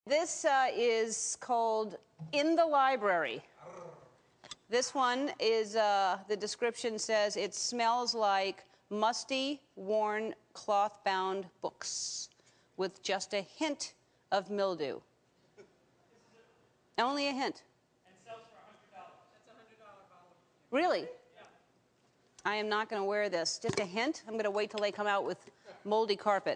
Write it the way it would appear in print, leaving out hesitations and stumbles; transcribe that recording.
This is called In the Library. This one is, the description says, it smells like musty, worn, cloth-bound books with just a hint of mildew. Only a hint. And sells for $100. That's a $100 bottle. Really? Yeah. I am not going to wear this. Just a hint. I'm going to wait till they come out with moldy carpet.